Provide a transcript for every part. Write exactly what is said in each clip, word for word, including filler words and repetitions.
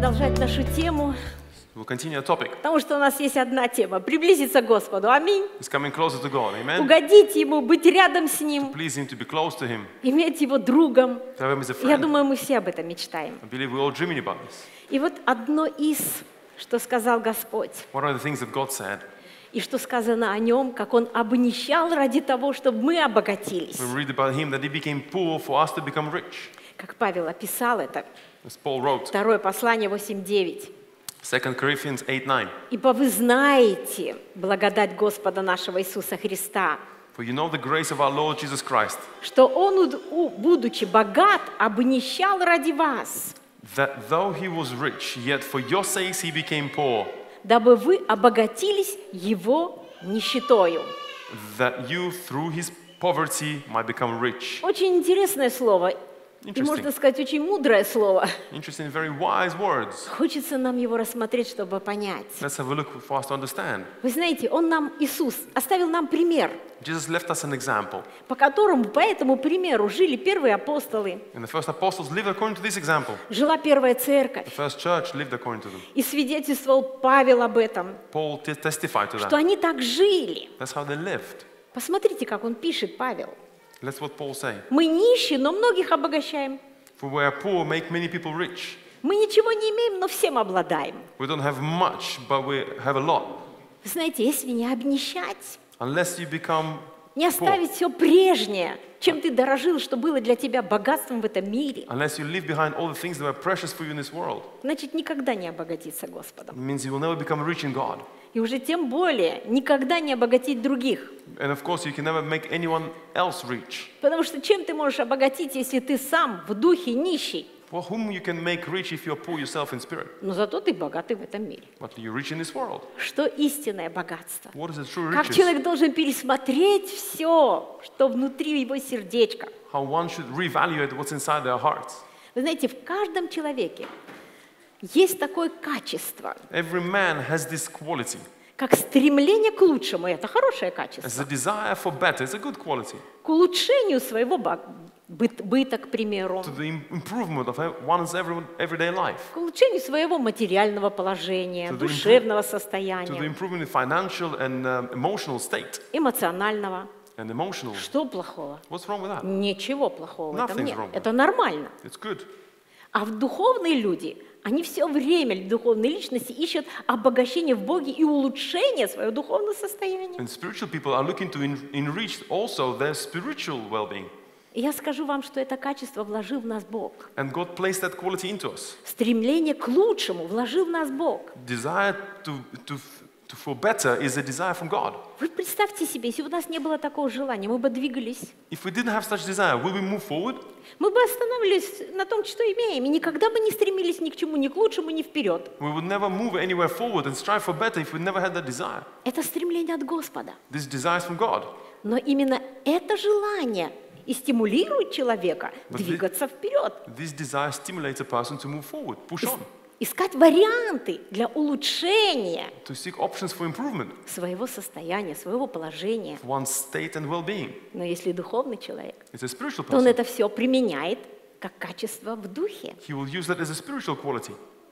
продолжать нашу тему, We'll continue our topic. потому что у нас есть одна тема – приблизиться к Господу. Аминь. It's coming closer to God. Amen. Угодить Ему, быть рядом с Ним, Please Him, to be close to Him, иметь Его другом. to have Him as a Я friend. думаю, мы все об этом мечтаем. I believe we're all dreaming about this. И вот одно из, что сказал Господь, What are the things that God said? и что сказано о Нем, как Он обнищал ради того, чтобы мы обогатились. We read about Him that He became poor for us to become rich. Как Павел описал это, As Paul wrote, второе послание восемь девять. Second Corinthians eight nine. «Ибо вы знаете благодать Господа нашего Иисуса Христа, For you know the grace of our Lord Jesus Christ, что Он, уд- у- будучи богат, обнищал ради вас, that though He was rich, yet for your sakes He became poor, дабы вы обогатились Его нищетою». that you through His poverty might become rich. Очень интересное слово, и, Interesting. можно сказать, очень мудрое слово. Interesting, very wise words. Хочется нам его рассмотреть, чтобы понять. Let's have a look for us to understand. Вы знаете, Он нам, Иисус, оставил нам пример, Jesus left us an example. по которому, по этому примеру жили первые апостолы, And the first apostles lived according to this example. жила первая церковь, The first church lived according to them. и свидетельствовал Павел об этом, Paul t- testified to что that. они так жили. That's how they lived. Посмотрите, как он пишет, Павел. That's what Paul say. Мы нищие, но многих обогащаем. For we are poor, make many people rich. Мы ничего не имеем, но всем обладаем. We don't have much, but we have a lot. Вы знаете, если не обнищать, Unless you become не poor, оставить все прежнее, чем ты дорожил, что было для тебя богатством в этом мире, unless you leave behind all the things that were precious for you in this world, значит, никогда не обогатиться it Господом. means you will never become rich in God. И уже тем более никогда не обогатить других. And of course, you can never make anyone else rich. Потому что чем ты можешь обогатить, если ты сам в духе нищий? For whom you can make rich if you're poor yourself in spirit? Но зато ты богатый в этом мире. But you're rich in this world. Что истинное богатство? What is the true Как riches? человек должен пересмотреть все, что внутри его сердечка. How one should reevaluate what's inside their hearts. Вы знаете, в каждом человеке есть такое качество, Every man has this quality. как стремление к лучшему. И это хорошее It's качество. a desire for better. It's a good quality. К улучшению своего бо- быт- быта, к примеру. To the im- improvement of one's every, everyday life. К улучшению своего материального положения, To the душевного To the состояния, improvement of financial and um, emotional state. эмоционального. And emotional. Что плохого? What's wrong with that? Ничего плохого в этом Nothing's нет. wrong with Это нормально. It's good. А в духовные люди, они все время, духовные личности, ищут обогащение в Боге и улучшение своего духовного состояния. And spiritual people are looking to en- enrich also their spiritual well-being. И я скажу вам, что это качество вложил в нас Бог. And God placed that quality into us. Стремление к лучшему вложил в нас Бог. Desire to, to, to for better is a desire from God. Вы представьте себе, если бы у нас не было такого желания, мы бы двигались. If we didn't have such desire, will we move forward? Мы бы останавливались на том, что имеем, и никогда бы не стремились ни к чему, ни к лучшему, ни вперед. We would never move anywhere forward and strive for better if we never had that desire. Это стремление от Господа. This desire is from God. Но именно это желание и стимулирует человека But двигаться вперед, This desire stimulates a person to move forward, push on, искать варианты для улучшения to seek options for improvement своего состояния, своего положения. of one's state and well-being. Но если духовный человек, It's a spiritual то он person. это все применяет как качество в духе. He will use that as a spiritual quality.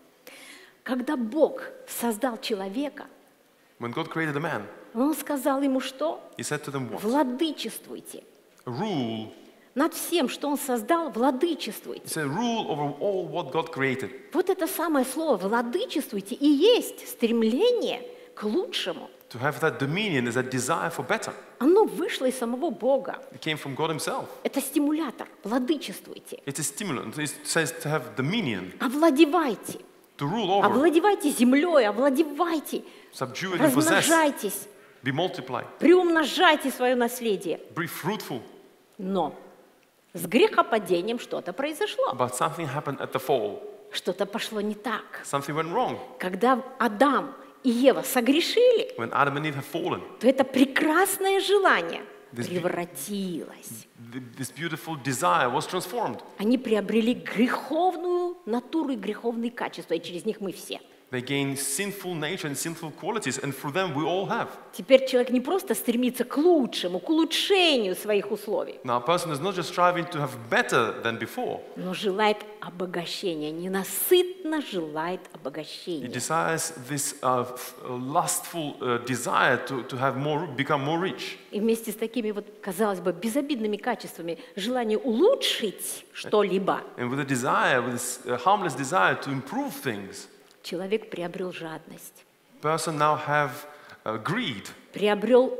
Когда Бог создал человека, When God created a man, Он сказал ему что? He said to them what? Владычествуйте. Rule. Над всем, что Он создал, He владычествуйте. said rule over all what God created. Вот это самое слово «владычествуйте» и есть стремление к лучшему. To have that dominion is a desire for better. Оно вышло из самого Бога. It came from God Himself. Это стимулятор. Владычествуйте. It's a stimulant. It says to have dominion, Овладевайте. to rule over, Овладевайте землей, овладевайте. subdue it and possess, Размножайтесь. be multiplied, Приумножайте свое наследие. be fruitful. Но с грехопадением что-то произошло. But something happened at the fall. Что-то пошло не так. Something went wrong. Когда Адам и Ева согрешили, When Adam and Eve have fallen, то это прекрасное желание This be- превратилось. th- this beautiful desire was transformed. Они приобрели греховную натуру и греховные качества, и через них мы все. They gain sinful nature and sinful qualities, and through them we all have. Теперь человек не просто стремится к лучшему, к улучшению своих условий, Now, a person is not just striving to have better than before. но желает обогащения, ненасытно желает He обогащения. desires this uh, f- uh, lustful uh, desire to, to have more, become more rich. И вместе с такими вот, казалось бы, безобидными качествами, желание улучшить что-либо, And with a desire, with this uh, harmless desire to improve things, человек приобрел жадность, person now have uh, greed, приобрел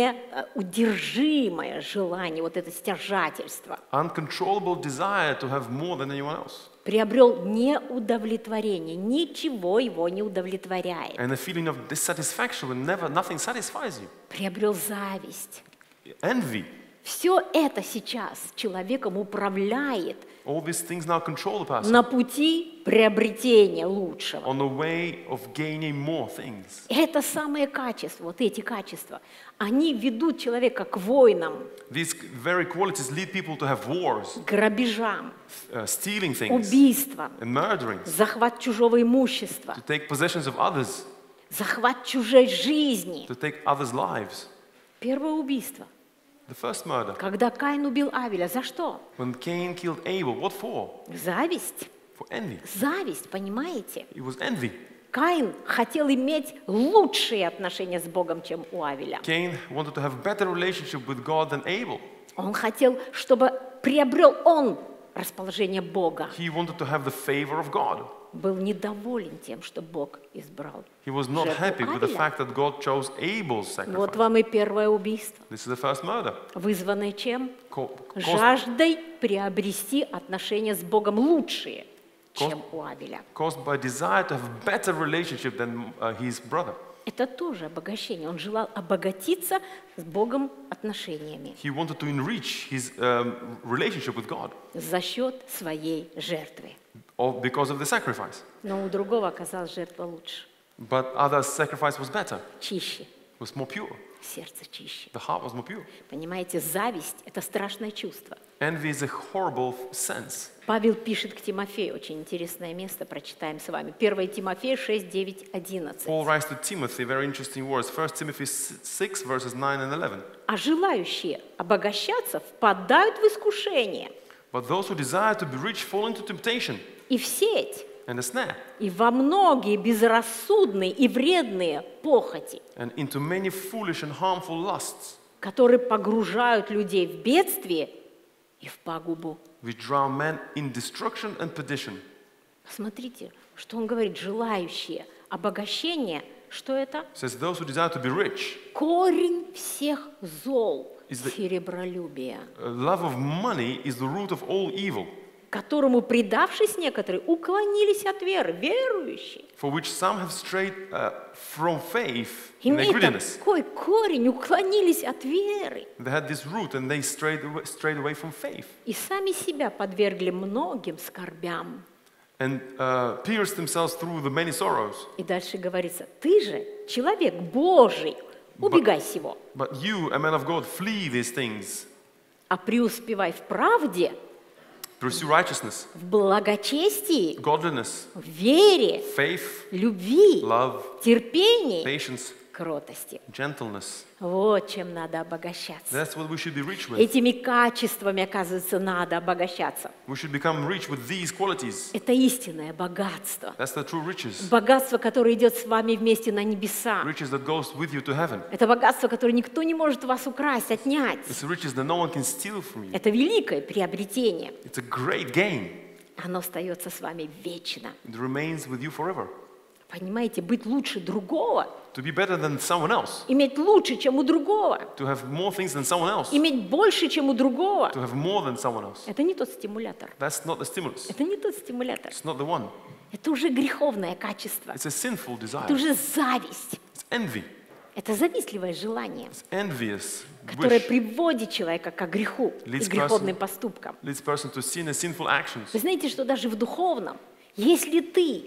неудержимое желание, вот это стяжательство, uncontrollable desire to have more than anyone else, приобрел неудовлетворение, ничего его не удовлетворяет, and a feeling of dissatisfaction when never nothing satisfies you, приобрел зависть. envy. Все это сейчас человеком управляет All these things now control the person на пути приобретения лучшего. on the way of gaining more things. Это самые качества, вот эти качества, они ведут человека к войнам, These very qualities lead people to have wars, к грабежам, uh, stealing things, убийствам, and murdering, захват чужого имущества, to take possessions of others, захват чужой жизни. to take others' lives. Первое убийство. The first murder, Когда Каин убил Авеля, за что? when Cain killed Abel, what for? Зависть. For envy. Зависть, понимаете? It was envy. Каин хотел иметь лучшие отношения с Богом, чем у Авеля. Cain wanted to have better relationship with God than Abel. Он хотел, чтобы приобрел он расположение Бога. He wanted to have the favor of God. Был недоволен тем, что Бог избрал. He was not жертву happy with the Авеля. fact that God chose Abel's Вот sacrifice. вам и первое убийство, This is the first murder. вызванное чем? Co- caused, Жаждой приобрести отношения с Богом лучшие, Кос- чем у Авеля. caused by desire to have better relationship than uh, his brother. Это тоже обогащение. Он желал обогатиться с Богом отношениями He wanted to enrich his um, relationship with God за счет своей жертвы. or because of the sacrifice. Но у другого оказалась жертва лучше, But other sacrifice was better, чище, was more pure. сердце чище. The heart was more pure. Понимаете, зависть – это страшное чувство. Envy is a horrible sense. Павел пишет к Тимофею, очень интересное место, прочитаем с вами. первое Тимофея шесть, девять, одиннадцать. Paul writes to Timothy very interesting words. First Timothy six, verses nine and eleven. А желающие обогащаться впадают в искушение But those who desire to be rich fall into temptation и в сеть, and a snare, и во многие безрассудные и вредные похоти, and into many foolish and harmful lusts, которые погружают людей в бедствие и в пагубу. which drown men in destruction and perdition. Смотрите, что он говорит, желающие обогащения, что это? It says, those who desire to be rich, Корень всех зол, Is the- серебролюбие, uh, love of money is the root of all evil, которому, предавшись некоторые, уклонились от веры, верующие. for which some have strayed uh, from faith in their Имеет greediness. такой корень, уклонились от веры. They had this root and they strayed away, strayed away from faith И сами себя подвергли многим скорбям. and uh, pierced themselves through the many sorrows. И дальше говорится, ты же человек Божий, убегай сего, But you, a man of God, flee these things. а преуспевай в правде, Pursue righteousness, в благочестии, godliness, в вере, faith, любви, love, терпении, patience, кротости. gentleness. Вот чем надо обогащаться. That's what we should be rich with. Этими качествами, оказывается, надо обогащаться. We should become rich with these qualities. Это истинное богатство. That's the true riches. Богатство, которое идет с вами вместе на небеса. Riches that goes with you to heaven. Это богатство, которое никто не может у вас украсть, отнять. It's riches that no one can steal from you. Это великое приобретение. It's a great gain. Оно остается с вами вечно. It remains with you forever. Понимаете, быть лучше другого, To be better than someone else. иметь лучше, чем у другого, To have more things than someone else. иметь больше, чем у другого. To have more than someone else. Это не тот стимулятор. That's not the stimulus. Это не тот стимулятор. It's not the one. Это уже греховное качество. It's a sinful Это desire. уже зависть. It's envy. Это завистливое желание, It's envious которое wish. приводит человека к греху и Leads греховным person- поступкам. Leads person to sin and sinful actions. Вы знаете, что даже в духовном, если ты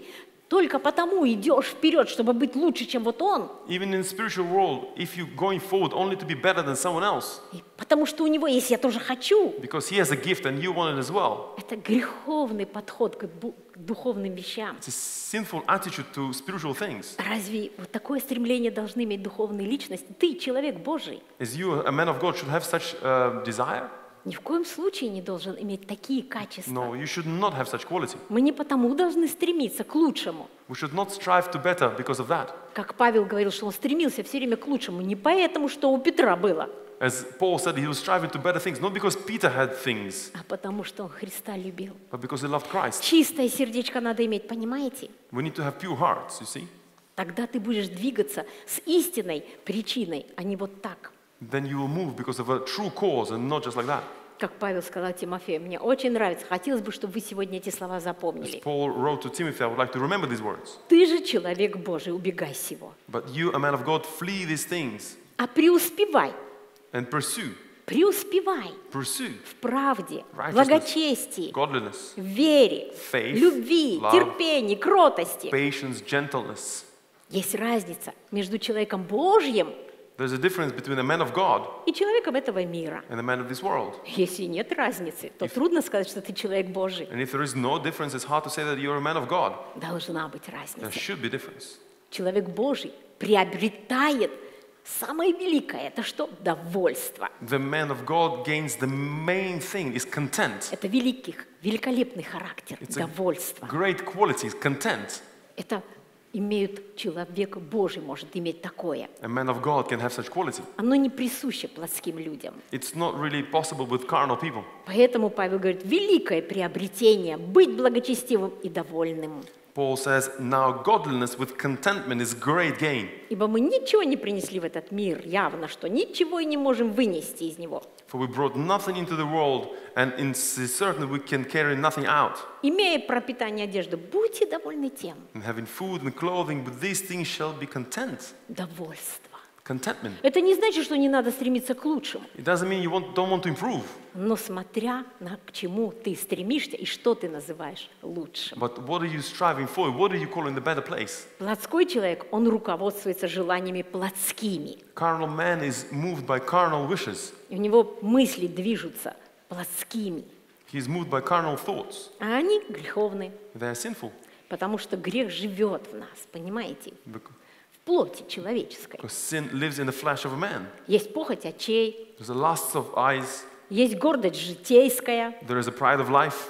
только потому идешь вперед, чтобы быть лучше, чем вот он, Even in the spiritual world, if you're going forward only to be better than someone else, и потому что у него есть «я тоже хочу», because he has a gift and you want it as well, это греховный подход к бу- к духовным вещам. it's a sinful attitude to spiritual things. Разве вот такое стремление должны иметь духовные личности? Ты, человек Божий, Is you, a man of God, should have such uh, desire? ни в коем случае не должен иметь такие качества. No, you should not have such quality. Мы не потому должны стремиться к лучшему. We should not strive to better because of that. Как Павел говорил, что он стремился все время к лучшему, не поэтому, что у Петра было, As Paul said, he was striving to better things, not because Peter had things, а потому что он Христа любил. but because he loved Christ. Чистое сердечко надо иметь, понимаете? We need to have pure hearts, you see. Тогда ты будешь двигаться с истинной причиной, а не вот так. Then you will move because of a true cause and not just like that. Как Павел сказал Тимофею, мне очень нравится, хотелось бы, чтобы вы сегодня эти слова As запомнили. Paul wrote to Timothy, I would like to remember these words. Ты же человек Божий, убегай сего. But you, a man of God, flee these things А преуспевай, and pursue, преуспевай pursue в правде, Righteousness. благочестии, godliness, в вере, Faith, любви, love, терпении, кротости. patience, gentleness. Есть разница между человеком Божьим There's a difference between a man of God и человеком этого мира. and a man of this world. Если нет разницы, то трудно сказать, что ты человек Божий. And if there is no difference, it's hard to say that you're a man of God. Должна быть There разница. should be difference. Человек Божий приобретает самое великое. Это что? Довольство. The man of God gains the main thing is content. Это великий, великолепный характер. It's a Довольство. great quality, is content. Это имеют человек Божий может иметь такое. A man of God can have such quality. Оно не присуще плотским людям. It's not really possible with carnal people. Поэтому Павел говорит, великое приобретение быть благочестивым и довольным. Paul says, now godliness with contentment is great gain. Ибо мы ничего не принесли в этот мир, явно, что ничего и не можем вынести из него. For we brought nothing into the world, and in certain we can carry nothing out. Имея пропитание одежды, будьте довольны тем. And having food and clothing, with these things shall be content. Довольство. Contentment. Это не значит, что не надо стремиться к лучшему. It doesn't mean you want, don't want to improve, Но смотря на к чему ты стремишься и что ты называешь лучшим. but what are you striving for? What are you calling the better place? Плотской человек, он руководствуется желаниями плотскими. Carnal man is moved by carnal wishes. И у него мысли движутся плотскими. He is moved by carnal thoughts. А они греховны, They are sinful. потому что грех живет в нас, понимаете? Bec- В плоти человеческой. Because sin lives in the flesh of a man. Есть похоть очей, There's the lusts of eyes. есть гордость житейская, There is a pride of life,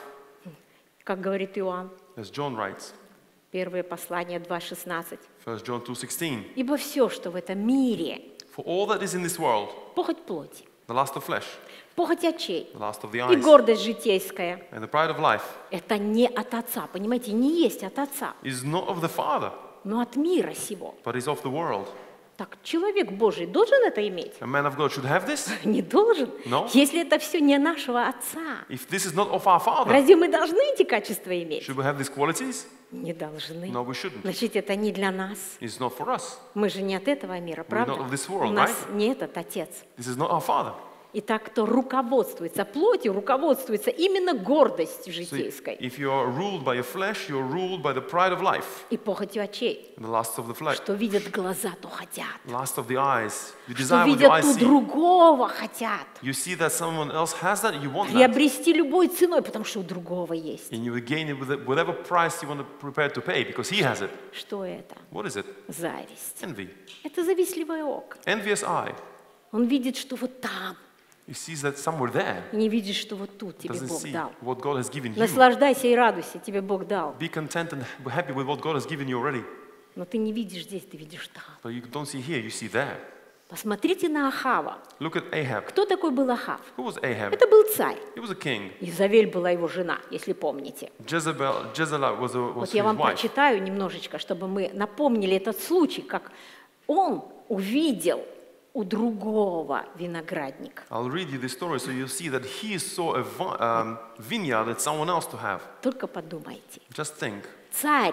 как говорит Иоанн, as John writes. первое послание два шестнадцать. First John two sixteen. Ибо все, что в этом мире, For all that is in this world, похоть плоти, the lust of flesh, похоть очей the lust of the и eyes, гордость житейская, and the pride of life, это не от Отца, понимаете, не есть от Отца, is not of the Father, но от мира сего. but is of the world. Так человек Божий должен это иметь? A man of God should have this? Не должен. No. Если это все не нашего Отца, If this is not of our Father, разве мы должны эти качества иметь? should we have these qualities? Не должны. No, we shouldn't. Значит, это не для нас. It's not for us. Мы же не от этого мира, правда? not of this world, У нас right? не этот Отец. This is not our Father. Итак, кто руководствуется плотью, руководствуется именно гордостью So житейской if you are ruled by your flesh, you're ruled by the pride of life, и похотью очей. and the lust of the flesh, Что видят глаза, то хотят. lust of the eyes. You Что desire what your видят eyes у see. другого, хотят. You see that someone else has that, you want that. Приобрести любой ценой, потому что у другого есть. And you will gain it with whatever price you want to prepare to pay, because he has it. Что это? What is it? Зависть. Envy. Это завистливое око. Envious eye. Он видит, что вот там, He sees that somewhere there. и не видит, что вот тут тебе Doesn't Бог see дал. what God has given you. Наслаждайся и радуйся, тебе Бог дал. Be content and be happy with what God has given you already. Но ты не видишь здесь, ты видишь там. But you don't see here, you see there. Посмотрите на Ахава. Look at Ahab. Кто такой был Ахав? Who was Ahab? Это был царь. He was a king. Изавель была его жена, если помните. Jezebel, Jezebel was, a, was Вот his я вам wife. прочитаю немножечко, чтобы мы напомнили этот случай, как он увидел у другого виноградник. I'll read you the story so you'll see that he saw a vi- um, vineyard that someone else to have. Только подумайте. Just think. Царь,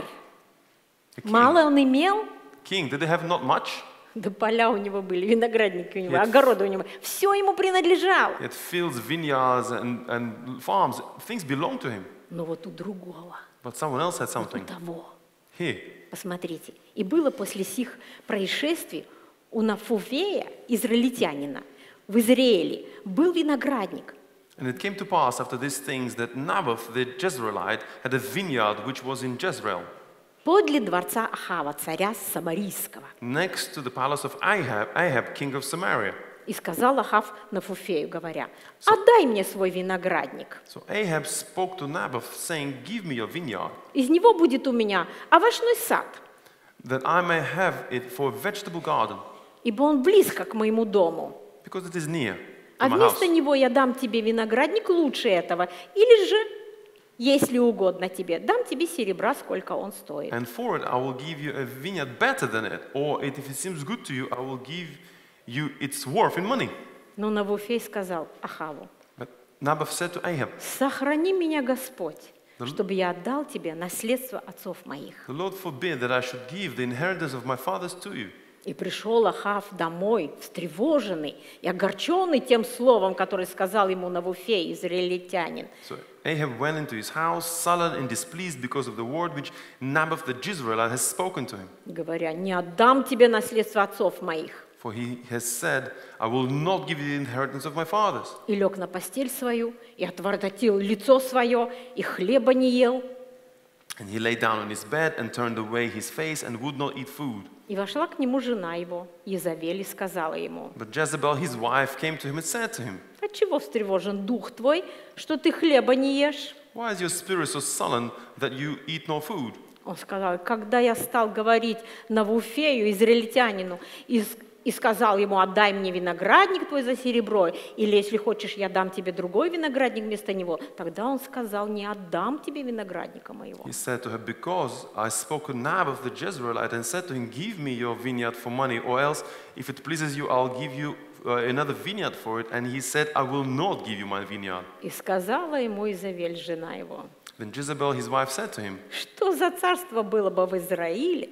A king. мало он имел, King, did they have not much? да поля у него были, виноградники у него, Нет. огороды у него. Все ему принадлежало. He had fields, vineyards, and, and farms. Things belonged to him. Но вот у другого, But someone else had у something. того, Here. Посмотрите. «И было после сих происшествий у Нафуфея, израильтянина, в Израиле, был виноградник». And it came to pass after these things that Naboth the Jezreelite had a vineyard which was in Jezreel, подле дворца Ахава, царя Самарийского. next to the palace of Ahab, Ahab, king of Samaria. И сказал Ахав Нафуфею, говоря: «Отдай мне свой виноградник. So Ahab spoke to Naboth, saying, "Give me your vineyard, Из него будет у меня овощной сад, that I may have it for a vegetable garden, ибо он близко к моему дому. because it is near А to my house. вместо него я дам тебе виноградник лучше этого, или же, если угодно тебе, дам тебе серебра, сколько он стоит». And for it I will give you a vineyard better than it, or if it seems good to you, I will give you its worth in money." Но Навуфей сказал Ахаву: But Naboth said to Ahab, «Сохрани меня, Господь, Да. чтобы я отдал тебе наследство отцов моих». "The Lord forbid that I should give the inheritance of my fathers to you." И пришел Ахав домой, встревоженный и огорченный тем словом, которое сказал ему Навуфей, израильтянин. So Ahab went into his house, sullen and displeased because of the word which Naboth the Jezreelite has spoken to him. Говоря: «Не отдам тебе наследство отцов моих». For he has said, "I will not give you the inheritance of my fathers." И лег на постель свою, и отворотил лицо свое, и хлеба не ел. And he lay down on his bed and turned away his face and would not eat food. И вошла к нему жена его, Езавель, и сказала ему: But Jezebel, his wife, came to him and said to him, «Отчего встревожен дух твой, что ты хлеба не ешь?» "Why is your spirit so sullen that you eat no food?" Он сказал: «Когда я стал говорить Навуфею, израильтянину, и, с- и сказал ему: отдай мне виноградник твой за серебро, или, если хочешь, я дам тебе другой виноградник вместо него, тогда он сказал: не отдам тебе виноградника моего». He said to her, "Because I spoke to Naboth the Jezreelite and said to him, 'Give me your vineyard for money, or else, if it pleases you, I'll give you uh, another vineyard for it.' And he said, 'I will not give you my vineyard.'" И сказала ему Изавель, жена его: Then Jezebel, his wife, said to him, «Что за царство было бы в Израиле,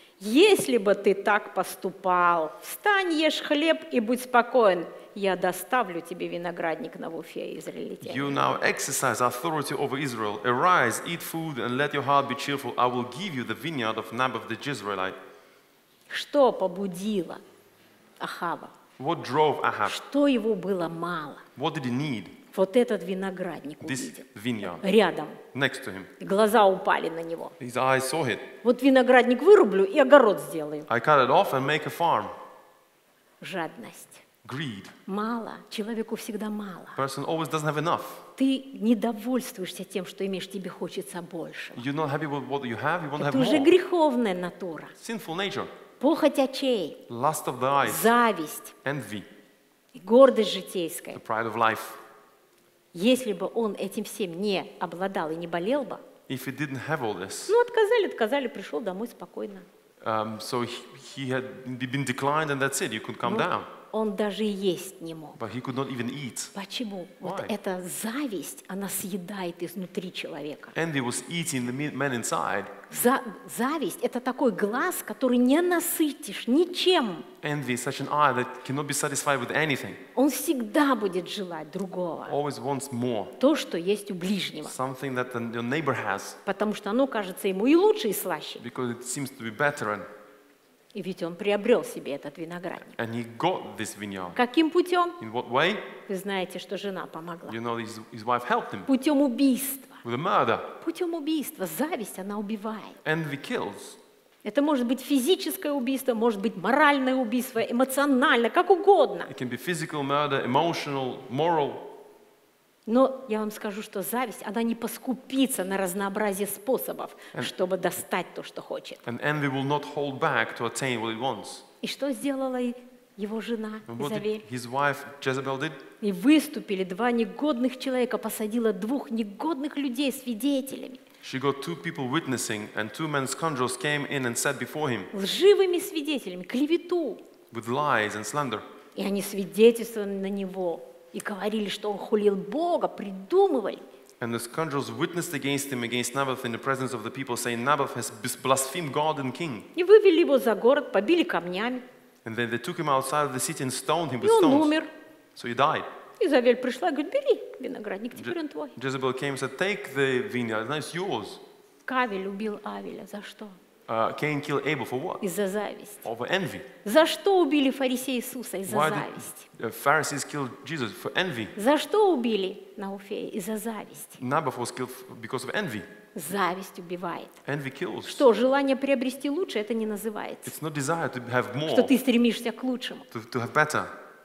если бы ты так поступал? Встань, ешь хлеб и будь спокоен. Я доставлю тебе виноградник Навуфея, израильтянина». "You now exercise authority over Israel. Arise, eat food, and let your heart be cheerful. I will give you the vineyard of Naboth the Jezreelite." Что побудило Ахава? What drove Ahab? Что его было мало? What did he need? Вот этот виноградник This увидел vineyard рядом. next to him. И глаза упали на него. His eyes saw it. Вот виноградник вырублю и огород сделаю. "I cut it off and make a farm." Жадность. Greed. Мало. Человеку всегда мало. Person always doesn't have enough. Ты недовольствуешься тем, что имеешь, тебе хочется больше. You're not happy with what you have, you want to have Это уже more. греховная натура. Sinful nature, Похоть очей, lust of the eyes, зависть, envy, и гордость the житейская. pride of life. Если бы он этим всем не обладал и не болел бы, If he didn't have all this, ну, отказали, отказали, пришел домой спокойно. um, so he, he had been declined and that's it, you could come Ну, down. он даже и есть не мог. But he could not even eat. Почему? Вот Why? эта зависть, она съедает изнутри человека. Envy was eating the me- man inside. За- зависть – это такой глаз, который не насытишь ничем. Envy is such an eye that cannot be satisfied with anything. Он всегда будет желать другого. Always wants more. То, что есть у ближнего. Something that the, your neighbor has, Потому что оно кажется ему и лучше, и слаще. because it seems to be better. And, И ведь он приобрел себе этот виноградник. and he got this vineyard. Каким путем? In what way? Вы знаете, что жена помогла. You know, his, his wife helped him Путем убийства. with a murder. Путем убийства. Зависть, она убивает. Envy kills. Это может быть физическое убийство, может быть моральное убийство, эмоциональное, как угодно. It can be physical murder, emotional, moral. Но я вам скажу, что зависть, она не поскупится на разнообразие способов, чтобы достать то, что хочет. And envy will not hold back to attain what it wants. И что сделала и его жена And what did Изавель? his wife Jezebel did? И выступили два негодных человека, посадила двух негодных людей свидетелями, She got two people witnessing, and two men scoundrels came in and sat before him лживыми свидетелями, клевету. with lies and slander. И они свидетельствовали на него и говорили, что он хулил Бога, придумывали. And the scoundrels witnessed against him, against Naboth, in the presence of the people, saying, "Naboth has blasphemed God and king." И вывели его за город, побили камнями, And then they took him outside of the city and stoned him и with он stones. умер. So he died. Изавель пришла и говорит: бери виноградник, теперь он твой. Jezebel came and said, "Take the vineyard, now it's yours." Кавель убил Авеля. За что? Uh, Cain killed Abel for what? Из-за зависти. Over envy. За что убили фарисеи Иисуса? Из-за Why зависти. did uh, Pharisees kill Jesus? For envy. За что убили Науфея? Из-за зависти. Naboth was killed f- because of envy. Зависть убивает. Envy kills. Что, желание приобрести лучше, это не называется. It's not desire to have more, Что ты стремишься к лучшему. to, to have better.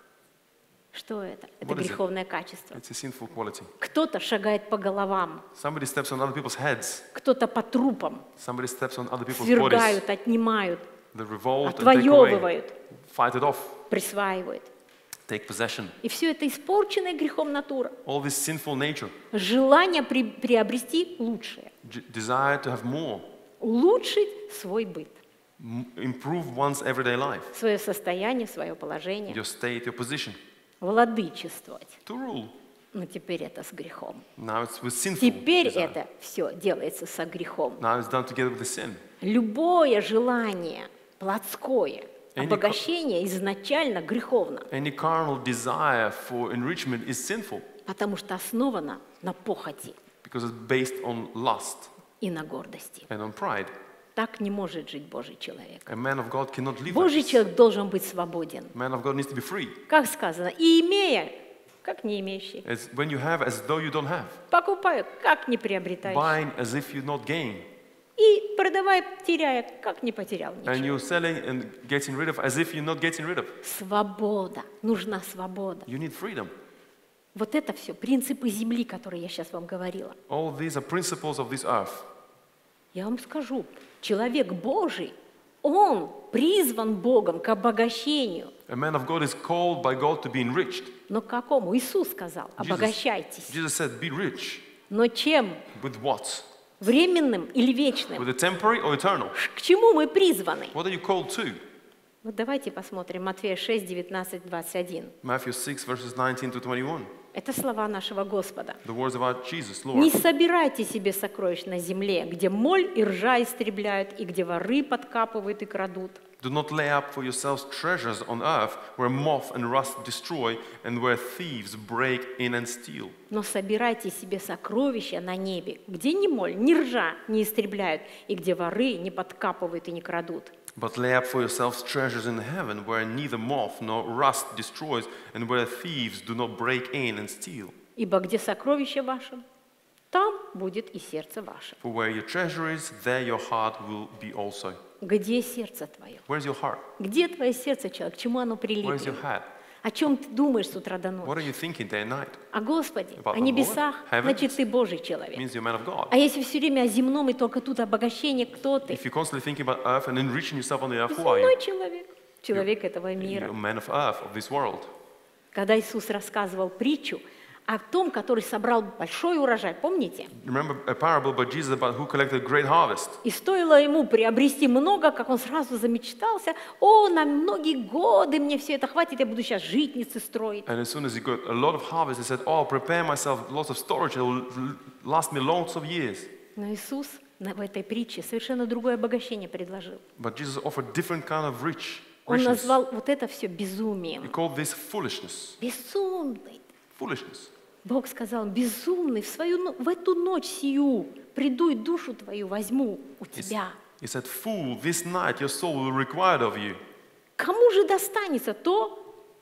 Что это? Это What is it? греховное качество. It's a sinful quality. Кто-то шагает по головам, Somebody steps on other people's heads. кто-то по трупам, Somebody steps on other people's bodies. свергают, отнимают, They revolt and take away, отвоевывают, fight it off, присваивают. take possession. И все это испорченная грехом натура. All this sinful nature, Желание при- приобрести лучшее, j- desire to have more, улучшить свой быт, m- improve one's everyday life, свое состояние, свое положение, your state, your position, владычествовать. to rule. Но теперь это с грехом. Now it's with sinful Теперь desire. это все делается со грехом. Now it's done together with the sin. Любое желание плотское, Any обогащение изначально греховно, Any carnal desire for enrichment is sinful потому что основано на похоти because it's based on lust и на гордости. and on pride. Так не может жить Божий человек. A man of God cannot live like Божий this. человек должен быть свободен. A man of God needs to be free. Как сказано, и имея, как не имеющий, It's when you have as though you don't have. покупая, как не приобретающий, Buying as if you not gain. и продавая, теряя, как не потерял And ничего. you're selling and getting rid of as if you're not getting rid of. Свобода, нужна свобода. You need freedom. Вот это все принципы земли, которые я сейчас вам говорила. All these are principles of this earth. Я вам скажу, человек Божий, он призван Богом к обогащению. A man of God is called by God to be enriched. Но к какому? Иисус сказал, Jesus, обогащайтесь. Jesus said, be rich. Но чем? With what? Временным или вечным? With the temporary or eternal? К чему мы призваны? What are you called to? Вот давайте посмотрим Матфея шесть, девятнадцать, двадцать один. Matthew six, verses nineteen to twenty-one. Это слова нашего Господа. The words of our Jesus, «Не Lord. собирайте себе сокровищ на земле, где моль и ржа истребляют, и где воры подкапывают и крадут. Do not lay up for yourselves treasures on earth where moth and rust destroy and where thieves break in and steal. Но собирайте себе сокровища на небе, где ни моль, ни ржа не истребляют, и где воры не подкапывают и не крадут. But lay up for yourselves treasures in heaven where neither moth nor rust destroys and where thieves do not break in and steal. Ибо где сокровище ваше, там будет и сердце ваше». For where your treasure is, there your heart will be also. Где сердце твое? Where's your heart? Где твое сердце, человек? К чему оно Where's your прилипло? heart? О чем ты думаешь с утра до What ночи? are you thinking day and night? О Господе, About о the небесах, Lord, heavens. значит, ты Божий It человек. means you're a man of God. А если все время о земном и только тут обогащение, кто ты? If you're constantly thinking about earth and enriching yourself on the earth, who are Земной you? человек, человек этого You're мира. a man of earth, of this world. Когда Иисус рассказывал притчу о том, который собрал большой урожай, помните? Remember a parable by Jesus about who collected a great harvest. И стоило ему приобрести много, как он сразу замечтался: «О, на многие годы мне все это хватит, я буду сейчас житницы строить». And as soon as he got a lot of harvest, he said, oh, I'll prepare myself lots of storage. It will last me lots of years. Но Иисус на- в этой притче совершенно другое обогащение предложил. But Jesus offered different kind of rich, Он richness. назвал вот это все He безумием. called this foolishness. Безумный. Foolishness. Бог сказал: безумный, в, свою, но- в эту ночь сию приду и душу твою возьму у тебя. He said, fool, this night your soul will require of you. Кому же достанется то,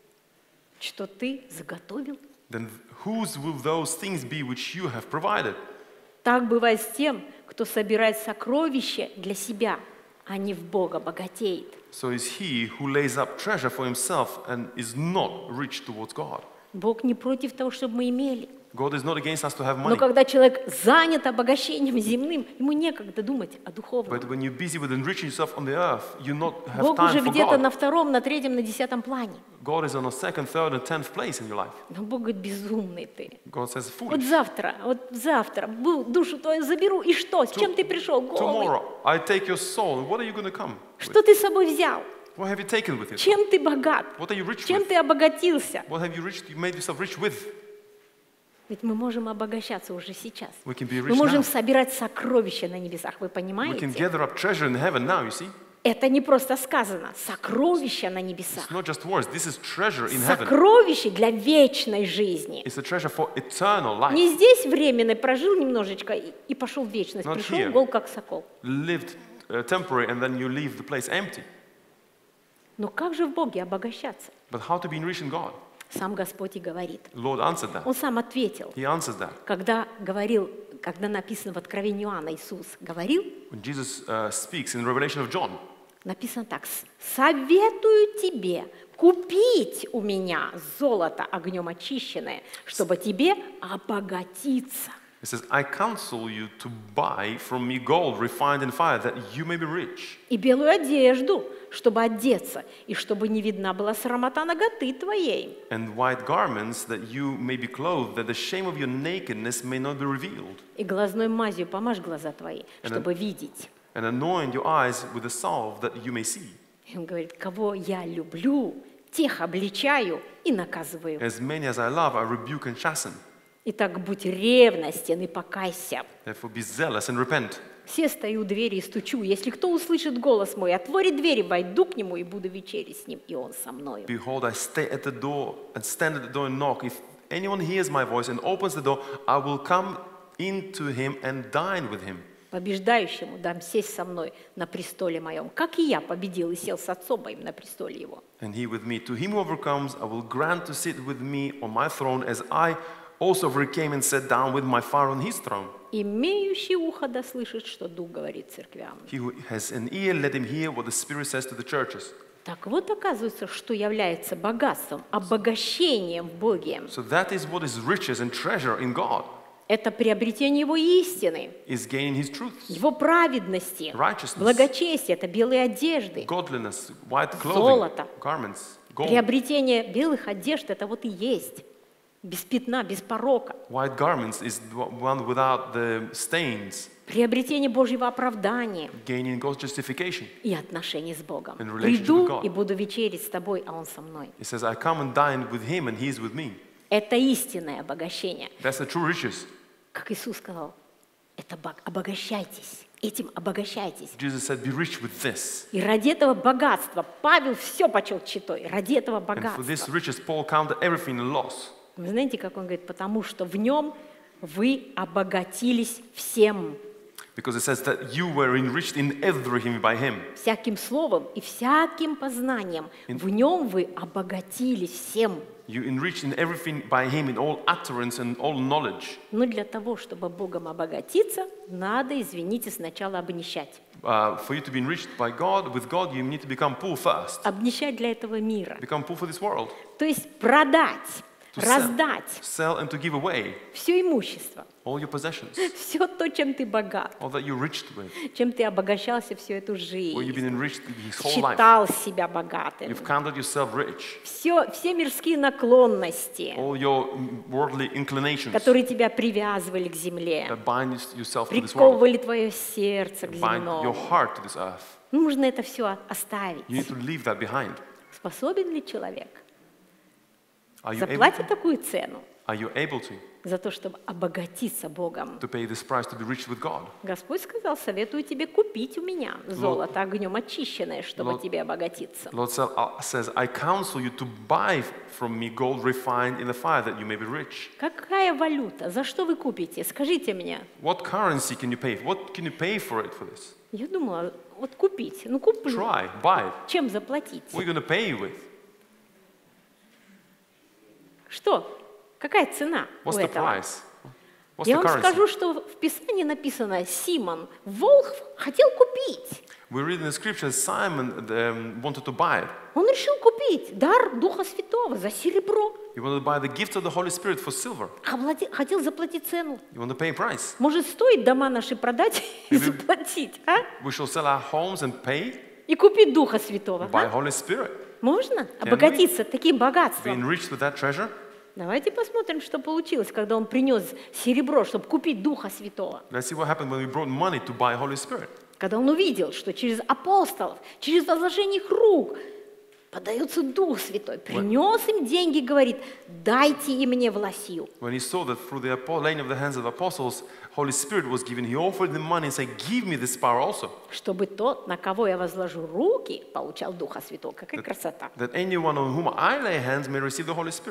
что ты заготовил? Then whose will those things be which you have provided? Так бывает с тем, кто собирает сокровища для себя, а не в Бога богатеет. So is he who lays up treasure for himself and is not rich towards God. Бог не против того, чтобы мы имели. God is not against us to have Но money. когда человек занят обогащением земным, ему некогда думать о духовном. But when you're busy with enriching yourself on the earth, you not have Бог уже time for где-то на God. втором, на третьем, на десятом плане. God is on a second, third, and tenth place in your life. Но Бог говорит: безумный ты. God says, Вот foolish. завтра, вот завтра бу- душу твою заберу, и что? С чем ты пришел? Голый. Tomorrow, I take your soul. What are you going to come with? Что ты с собой взял? What have you taken with you? Чем ты богат? What are you rich Чем with? ты обогатился? What have you rich, you made yourself rich with? Ведь мы можем обогащаться уже сейчас. We can be Мы rich можем now. собирать сокровища на небесах, вы We can понимаете? gather up treasure in heaven now, you see? Это не просто сказано. Сокровища на небесах. It's not just words. This is treasure in heaven. Сокровища для вечной жизни. It's a treasure for eternal life. Не здесь временный, прожил немножечко и, и пошел в вечность. Not Пришел here. гол, как сокол. Lived uh, temporary and then you leave the place empty. Но как же в Боге обогащаться? But how to be enriched in God? Сам Господь и говорит. Lord answered that. Он сам ответил, He answers that. когда говорил, когда написано в Откровении Иоанна, Иисус говорил, When Jesus uh, speaks in Revelation of John, написано так: «Советую тебе купить у меня золото огнем очищенное, чтобы тебе обогатиться». it says, I counsel you to buy from me gold refined in fire, that you may be rich, И белую одежду, чтобы одеться, и чтобы не видна была срамота наготы твоей. and white garments, that you may be clothed, that the shame of your nakedness may not be revealed, И глазной мазью помажь глаза твои, чтобы видеть. and anoint your eyes with the salve, that you may see. И он говорит: кого я люблю, тех обличаю и наказываю. As many as I love, I rebuke and chasten. Итак, будь ревностен и покайся. Therefore be zealous and repent. Все стою у двери и стучу. Если кто услышит голос мой, отворит двери, войду к нему и буду вечерить с ним, и он со мною. Behold, I stay at the door and stand at the door and knock. If anyone hears my voice and opens the door, I will come into him and dine with him. Побеждающему дам сесть со мной на престоле моем, как и я победил и сел с отцом моим на престоле его. And he with me. To him who overcomes, I will grant to sit with me on my throne, as I also overcame and sat down with my Father on his throne. Имеющий ухо да слышит, что Дух говорит церквям. He who has an ear, let him hear what the Spirit says to the churches. Так вот, оказывается, что является богатством, обогащением в Боге. So that is what is riches and treasure in God, Это приобретение Его истины, is gaining his truths, Его праведности, righteousness, благочестие, это белые одежды. godliness, white clothing, Золото. garments, gold. Приобретение белых одежд – это вот и есть. Без пятна, без порока. White garments is the one without the stains, Приобретение Божьего оправдания gaining God's justification. и отношения с Богом. And relationship with Приду God. и буду вечерить с тобой, а Он со мной. It says, I come and dine with him and he is with me. Это истинное обогащение. That's the true riches. Как Иисус сказал, это бог- обогащайтесь, этим обогащайтесь. Jesus said, be rich with this. И ради этого богатства Павел все почел читой. Ради этого And for богатства. this riches, Paul counted everything a loss. Вы знаете, как он говорит? Потому что в нем вы обогатились всем. Because it says that you were enriched in everything by him. Всяким словом и всяким познанием. В нем вы обогатились всем. You enriched in everything by him, in all utterance and all knowledge. Но для того, чтобы Богом обогатиться, надо, извините, сначала обнищать. Uh, for you to be enriched by God, with God, you need to become poor first. Обнищать для этого мира. Become poor for this world. То есть продать, To sell. раздать Sell and to give away все имущество, all your possessions, все то, чем ты богат, all that you're enriched with, чем ты обогащался всю эту or you've жизнь, been enriched his whole life. считал себя богатым. You've counted yourself rich. Все, все мирские наклонности, All your worldly inclinations которые тебя привязывали к земле, that bind yourself to this world, приковывали твое сердце к bind your земному. heart to this earth. Нужно это все оставить. You need to leave that behind. Способен ли человек Are you able заплатить to? такую цену Are you able to? за то, чтобы обогатиться Богом? To pay this price to be rich with God? Господь сказал, советую тебе купить у меня золото огнем очищенное, чтобы Lord- тебе обогатиться. Lord sa- uh, says, I counsel you to buy from me gold refined in the fire, that you may be rich. Какая валюта? За что вы купите? Скажите мне. What currency can you pay? What can you pay for it for this? Я думала, вот купить. Ну куплю. Try, buy it. Чем заплатить? What are you going to pay with? Что? Какая цена у What's the этого? price? What's Я the вам скажу, currency? что в Писании написано, Симон Волхв хотел купить. We read in the scriptures Simon um, wanted to buy it. Он решил купить дар Духа Святого за серебро. He wanted to buy the gift of the Holy Spirit for silver. Оплати- Хотел заплатить цену. You want to pay a price. Может, стоит дома наши продать и Maybe- заплатить, а? We shall sell our homes and pay, И купить Духа Святого. buy а? Holy Spirit. Можно обогатиться таким Be богатством? enriched with that treasure. Давайте посмотрим, что получилось, когда он принес серебро, чтобы купить Духа Святого. Let's see what happened when we brought money to buy Holy Spirit. Когда он увидел, что через апостолов, через возложение их рук подается Дух Святой, принес им деньги, говорит, дайте и мне власью. When he saw that through the apo- laying of the hands of the apostles, Holy Spirit was given, he offered them money and said, give me this power also. Чтобы тот, на кого я возложу руки, получал Духа Святого. Какая красота. That anyone on whom I lay hands may receive the Holy Spirit.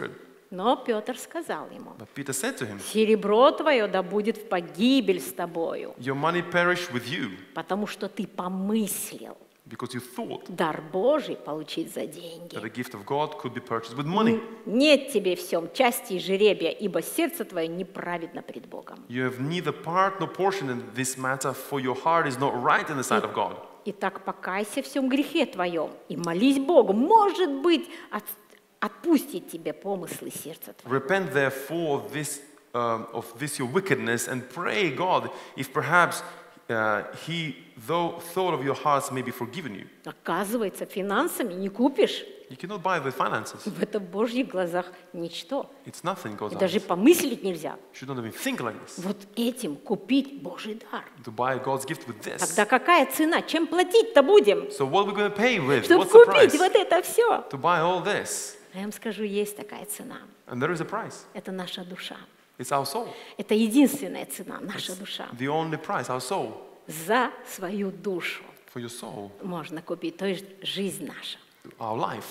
Но Петр сказал ему: But Peter said to him, серебро твое да будет в погибель с тобою, your money perish with you, потому что ты помыслил because you thought дар Божий получить за деньги. that the gift of God could be purchased with money. Нет тебе в всем части и жеребия, ибо сердце твое неправедно пред Богом. You have neither part nor portion in this matter, for your heart is not right in the sight of God. Итак, покайся в всем грехе твоем и молись Богу, может быть, от, отпустит тебе помыслы сердца твоего. Repent therefore this, um, of this your wickedness and pray God if perhaps uh, He, though thought of your hearts, may be forgiven you. Оказывается, финансами не купишь. You cannot buy with finances. Это в Божьих глазах ничто. It's nothing, God's И eyes. даже помыслить нельзя. You should not even think like this. Вот этим купить Божий дар. To buy God's gift with this. Тогда какая цена? Чем платить-то будем? So what are we going to pay with? Чтобы What's the купить price? вот это все. To buy all this. Я вам скажу, есть такая цена. And there is a price. Это наша душа. It's our soul. Это единственная цена, наша душа. The only price, our soul. За свою душу For your soul. можно купить, то есть жизнь наша. Our life.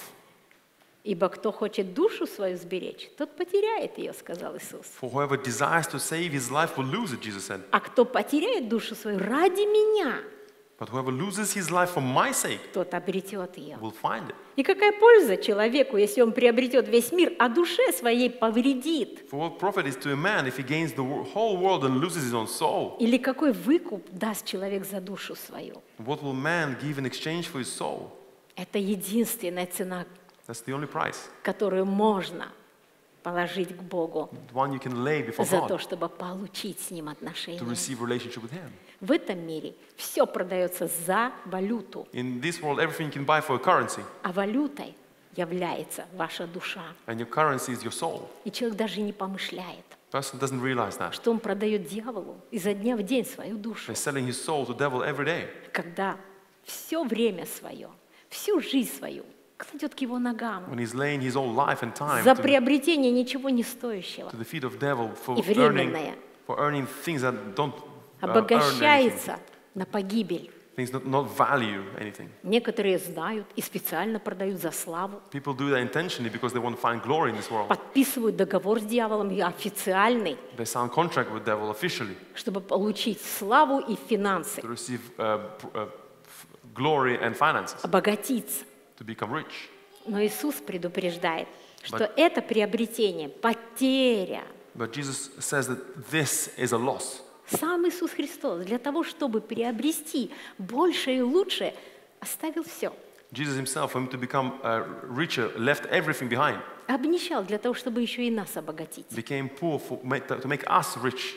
Ибо кто хочет душу свою сберечь, тот потеряет ее, сказал Иисус. For whoever desires to save his life will lose it, Jesus said. А кто потеряет душу свою ради меня, But whoever loses his life for my sake тот обретет ее. will find it. И какая польза человеку, если он приобретет весь мир, а душе своей повредит? For what profit is to a man if he gains the wo- whole world and loses his own soul? Или какой выкуп даст человек за душу свою? What will man give in exchange for his soul? Это единственная цена, That's the only price. которую можно положить к Богу The one you can lay before за то, God чтобы получить с Ним to отношения. receive relationship with him. В этом мире все продается за валюту, In this world, everything you can buy for a currency, а валютой является ваша душа. and your currency is your soul. И человек даже не помышляет, Person doesn't realize that. что он продает дьяволу изо дня в день свою душу, They're selling his soul to the devil every day. когда все время свое, всю жизнь свою кладет к его ногам When he's laying his whole life and time за to, приобретение ничего не стоящего, to the feet of devil for И earning, временное. for earning things that don't uh, earn anything, обогащается на погибель. things that not value anything. Некоторые знают и специально продают за славу, People do that intentionally because they want to find glory in this world. подписывают договор с дьяволом и официальный, They sign contract with devil officially чтобы получить славу и финансы, to receive uh, pr- uh, f- glory and finances, обогатиться. to become rich. Но Иисус предупреждает, что But- это приобретение, потеря. But Jesus says that this is a loss. Сам Иисус Христос для того, чтобы приобрести больше и лучше, оставил все. Jesus himself, for him to become uh, richer, left everything behind, Обнищал для того, чтобы еще и нас обогатить. became poor for, make, to make us rich.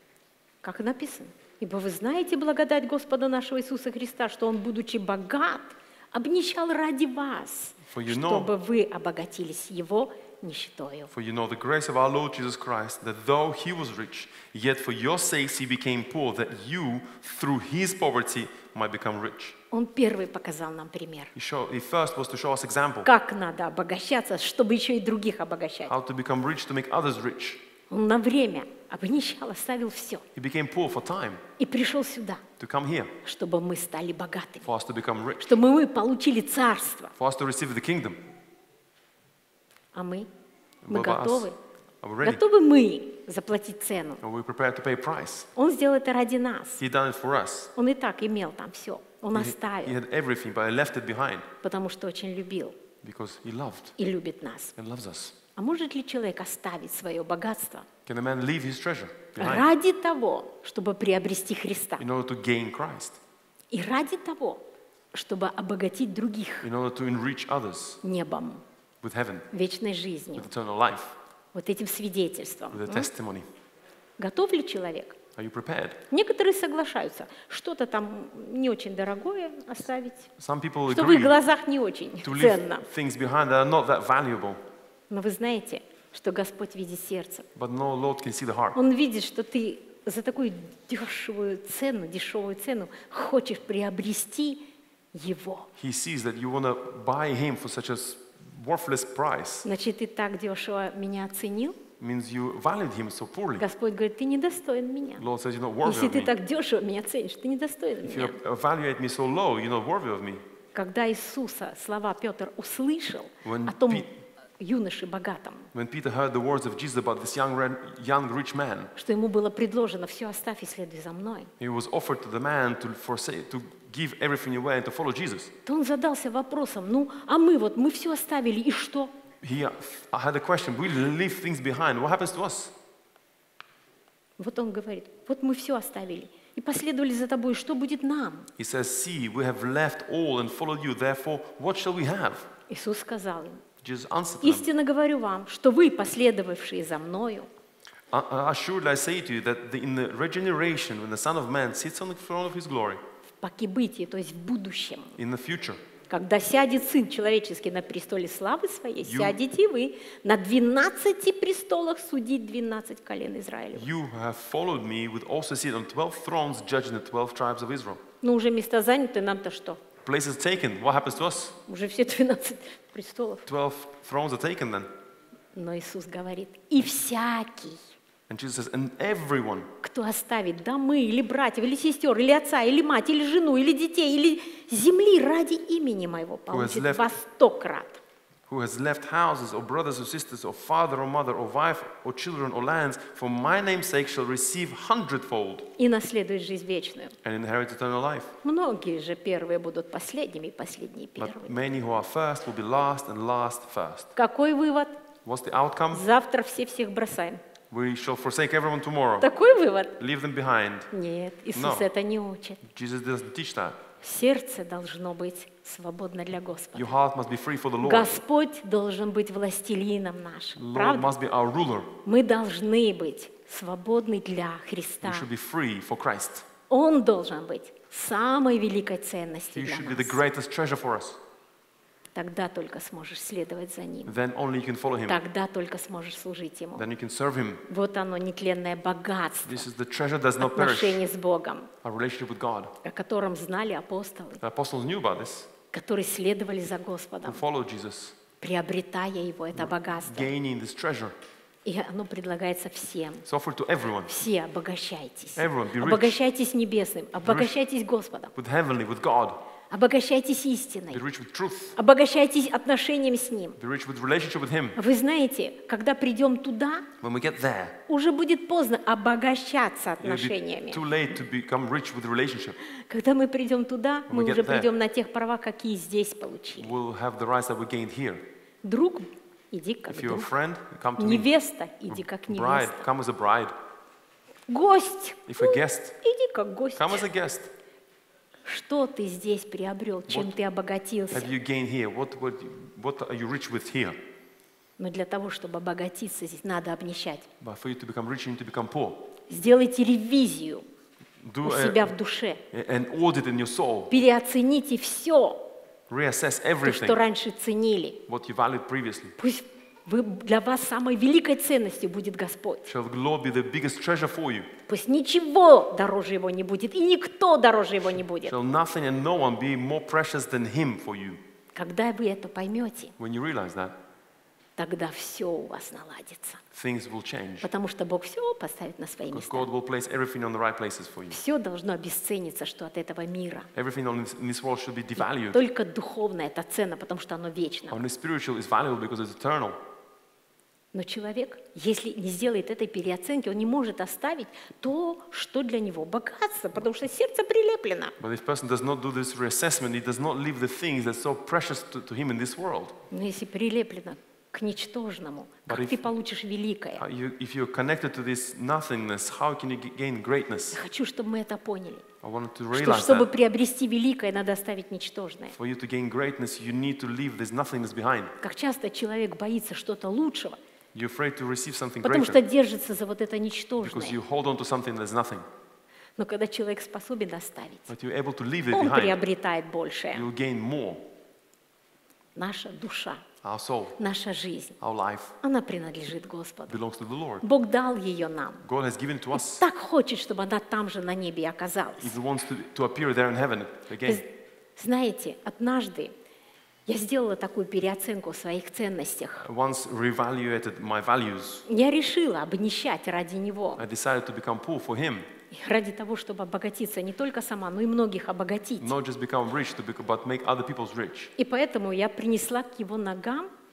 Как написано. Ибо вы знаете благодать Господа нашего Иисуса Христа, что Он, будучи богат, обнищал ради вас, For you know- чтобы вы обогатились Его нищетою. For you know the grace of our Lord Jesus Christ, that though he was rich, yet for your sakes he became poor, that you, through his poverty, might become rich. Он первый показал нам пример. He, show, he first was to show us example, Как надо обогащаться, чтобы еще и других обогащать. how to become rich to make others rich. Он на время обнищал, оставил все. He became poor for time, И пришел сюда, to come here, чтобы мы стали богатыми. for us to become rich, Чтобы мы получили царство. for us to receive the kingdom. А мы? Мы What about us? готовы? Are we ready? Готовы мы заплатить цену? Are we prepared to pay price? Он сделал это ради нас. He done it for us. Он и так имел там все. Он He, he оставил, had everything, but he left it behind потому что очень любил because he loved и любит нас. and loves us. А может ли человек оставить свое богатство Can a man leave his treasure behind ради того, чтобы приобрести Христа? in order to gain Christ, И ради того, чтобы обогатить других in order to enrich others небом, with heaven, вечной жизнью, with eternal life, вот этим свидетельством? with a М? testimony? Готов ли человек? Are you prepared? Некоторые соглашаются, что-то там не очень дорогое оставить, Some people что в их agree глазах не очень to leave ценно. things behind that are not that valuable, Но вы знаете, что Господь видит сердце. but no Lord can see the heart. Он видит, что ты за такую дешевую цену, дешевую цену хочешь приобрести Его. He sees that you want to buy him for such a s- worthless price. Значит, ты так дешево меня оценил? Means you valued him so poorly. Господь говорит, ты недостоин меня. Lord says you're not worthy Если of ты me. так дешево меня ценишь, ты недостоин If меня. you evaluate me so low, you're not worthy of me. Когда Иисуса слова Петр услышал When о том, Пет- юноше богатом, When Peter heard the words of Jesus about this young, red- young rich man, что ему было предложено: все оставь и следуй за мной, he was offered to the man to forsake, to give everything away and to follow Jesus. то он задался вопросом: ну, а мы вот, мы все оставили, и что? He uh, had a question: we leave things behind. What happens to us? Вот он говорит: вот мы все оставили и последовали за тобой, что будет нам? He says, "See, we have left all and followed you. Therefore, what shall we have?" Иисус сказал им: Jesus answered them, истинно говорю вам, что вы, последовавшие за мною, "Uh, uh, Assuredly I say to you that the, in the regeneration, when the Son of Man sits on the throne of His glory, в покибытии, то есть в будущем, in the future, когда сядет Сын Человеческий на престоле славы Своей, You- сядете вы на двенадцати престолах судить двенадцать колен Израилева. you have followed me, would also sit on twelve thrones, judging the twelve tribes of Israel." Но уже места заняты, нам-то что? Places taken. What happens to us? Уже все двенадцать престолов. Twelve thrones are taken then. Но Иисус говорит: и всякий, And Jesus says, "And everyone кто оставит домы, или братьев, или сестер, или отца, или мать, или жену, или детей, или земли ради имени Моего, получит left- во сто крат. who has left houses or brothers or sisters or father or mother or wife or children or lands for my name's sake shall receive hundredfold И наследует жизнь вечную. and inherit eternal life. Многие же первые будут последними, и последние But первыми. many who are first will be last and last first." Какой вывод? What's the outcome? Завтра все всех бросаем. We shall forsake everyone tomorrow, Такой вывод? leave them behind. Нет, Иисус No. это не учит. Jesus doesn't teach that. Сердце должно быть свободно для Господа. Your heart must be free for the Lord. Господь должен быть властелином нашим. Lord Правда? must be our ruler. Мы должны быть свободны для We Христа. should be free for Christ. Он должен быть самой великой ценностью He для should be the нас. greatest treasure for us. Тогда только сможешь следовать за Ним. Then only you can follow Him. Тогда только сможешь служить Ему. Then you can serve Him. Вот оно, нетленное богатство This is the treasure that does not perish. отношений с Богом, Our relationship with God. о котором знали апостолы, The apostles knew about this, которые следовали за who Господом, followed Jesus, приобретая Его, это богатство. gaining this treasure. И оно предлагается всем. It's offered to everyone, Все обогащайтесь. Everyone, be rich. Обогащайтесь небесным, обогащайтесь Господом, with heavenly, with God. обогащайтесь Be истиной, rich with truth. обогащайтесь отношениями с Ним. Be rich with relationship with Him. Вы знаете, когда придем туда, When we get there, уже будет поздно обогащаться it will be отношениями. too late to become rich with relationship. Когда мы придем туда, мы we get уже there, придем на тех правах, какие здесь получили. We'll have the rights that we gained here. Друг, иди как If you're a друг. friend, come to me. Невеста, иди как Bride, невеста. come as a bride. Гость, If a guest, иди как гость. come as a guest. Что ты здесь приобрел, чем What ты обогатился? Have you gained here? What, what, what are you rich with here? Но для того, чтобы обогатиться, здесь надо обнищать. But for you to become rich, you need to become poor. Сделайте ревизию Do у a, себя в душе. an audit in your soul. Переоцените все, Reassess то, everything, что раньше ценили. what you valued previously. Пусть вы, для вас самой великой ценностью будет Господь. Shall the Lord be the biggest treasure for you? Пусть ничего дороже Его не будет, и никто дороже Его не будет. Shall nothing and no one be more precious than Him for you? Когда вы это поймете, When you realize that, тогда все у вас наладится. things will change. Потому что Бог все поставит на свои Because места. God will place everything on the right places for you. Все должно обесцениться, что от этого мира. Everything on this, in this world should be devalued. Только духовное это ценно, потому что оно вечно. Only spiritual is valuable because it's eternal. Но человек, если не сделает этой переоценки, он не может оставить то, что для него богатство, потому что сердце прилеплено. But if person does not do this reassessment, he does not leave the things that's so precious to, to him in this world. Но если прилеплено к ничтожному, But как if- ты получишь великое? How you, if you're connected to this nothingness, how can you g- gain greatness? Я хочу, чтобы мы это поняли. I wanted to Что, realize чтобы that. приобрести великое, надо оставить ничтожное. For you to gain greatness, you need to leave this nothingness behind. Как часто человек боится что-то лучшего, You're afraid to receive something потому что greater держится за вот это because ничтожное. you hold on to something that's nothing. Но когда человек способен оставить, But you're able to leave it он behind. приобретает большее. You'll gain more. Наша душа, Our soul, наша жизнь, our life она принадлежит Господу. belongs to the Lord. Бог дал ее нам. God has given to us. Так хочет, чтобы она там же на небе и оказалась. If He wants to, to appear there in heaven again. Вы знаете, однажды я сделала такую переоценку в своих ценностях. Once reevaluated my values, Я решила обнищать ради Него, I decided to become poor for Him. и ради того, чтобы обогатиться не только сама, но и многих обогатить. Not just become rich, to bec- but make other people's rich. И поэтому я принесла к Его ногам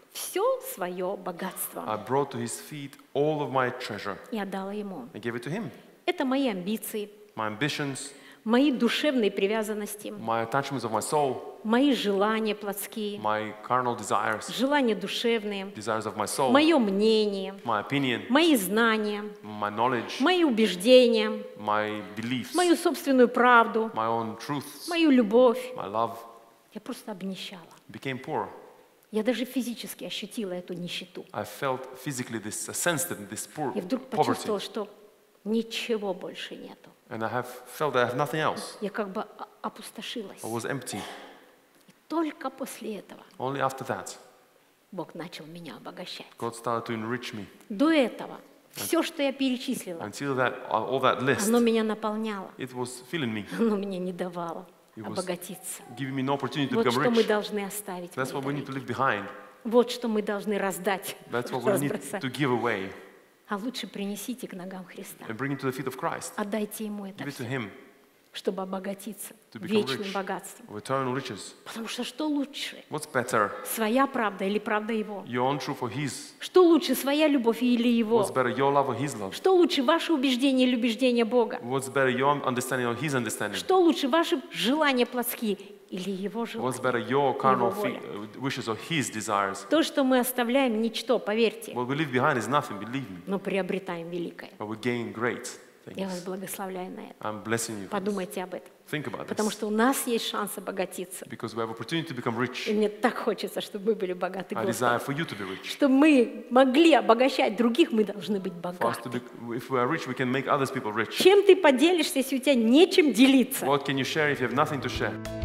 все свое богатство I brought to his feet all of my treasure. и отдала ему. I gave it to him. Это мои амбиции, My ambitions, мои душевные привязанности, my attachments of my soul, мои желания плотские, my carnal desires, желания душевные, desires of my soul, мое мнение, my opinion, мои знания, my knowledge, мои убеждения, my beliefs, мою собственную правду, my own truths, мою любовь. my love, Я просто обнищала. became poor. Я даже физически ощутила эту нищету. I felt physically this, I sensed it, this poor И вдруг poverty. почувствовала, что ничего больше нету. And I have felt that I have nothing else. Я как бы о- опустошилась. I was empty. И только после этого Only after that, Бог начал меня обогащать. God started to enrich me. До этого все, что я перечислила, Until that, all that list, оно меня наполняло, it was filling me, оно мне не давало It was обогатиться. giving me no opportunity to Вот become что мы rich. должны оставить. That's мои what we need to дорогие. leave behind. Вот что мы должны раздать, That's what we need разбросать. to give away А лучше принесите к ногам Христа. and bring it to the feet of Christ. Отдайте Ему это Give it to всё, Him чтобы обогатиться to become вечным rich богатством. of eternal riches. Потому что что лучше? What's better, Своя правда или правда Его? your own truth or His? Что лучше, своя любовь или Его? What's better, your love or His love? Что лучше, ваше убеждение или убеждение Бога? What's better, your understanding or His understanding? Что лучше, ваши желания плотские или Его What's желания? better, your carnal Его fe- воля. uh, wishes or His desires? То, что мы оставляем, ничто, поверьте, What we leave behind is nothing, believe me. но приобретаем великое. But we gain great Я вас things. благословляю на это. I'm blessing you. for this. Подумайте об этом. Think about Потому this. что у нас есть шанс обогатиться. Because we have opportunity to become И rich. мне так хочется, чтобы мы были богаты I desire Господом. for you to be rich. Чтобы мы могли обогащать других, мы должны быть For us to богаты. be, if we are rich, we can make others people rich. Чем ты поделишься, если у тебя нечем делиться? What can you share if you have nothing to share?